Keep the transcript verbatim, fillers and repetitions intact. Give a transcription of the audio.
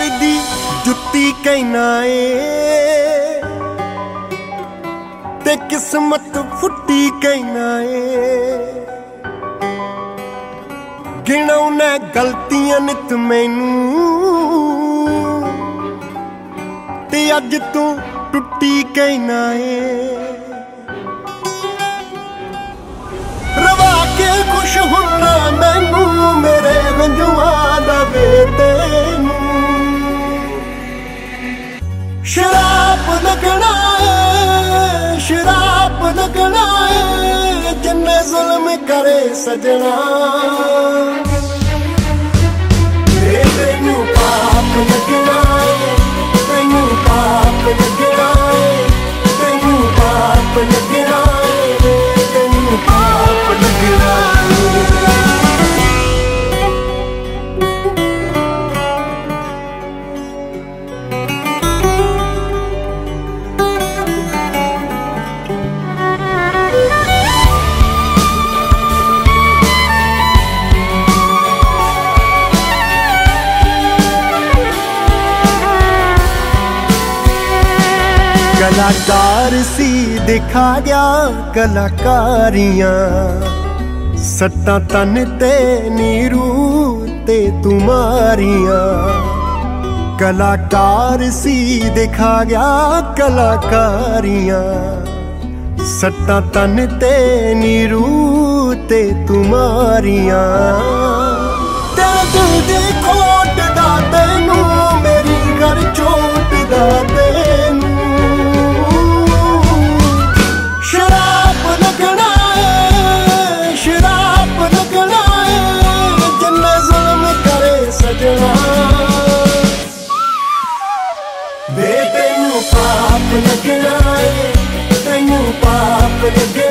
प्यार दी जुत्ती कहना ए ते किस्मत फुट्टी कहना ए। गिनौना गलतियां नित मैनू ते अज तू टुट्टी कहना ए। रवा के खुश होना मैनू मेरे गंजुआं दा बेटे नू शराब लगना है, शराब लगना है जिन्ने जुल्म करे सजना। तेनू पाप लगना है, तेनू पाप लगना है, तेनू पाप लगना है, तेनू पाप लगना है। कलाकार सी दिखा गया कलाकारियां सट्टा तन ते नीरू ते तुम्हारियां। कलाकार सी दिखा गया कलाकारियां सट्टा तन ते नीरू ते तुम्हारियां। तेरे दिल दे खोट दा तेनू मेरी घर चोट दा तेनू शराब लगना है, शराब लगना है जिन्ने जुल्म करे सजना। बे तेनू पाप लगना है, तेनू पाप लगना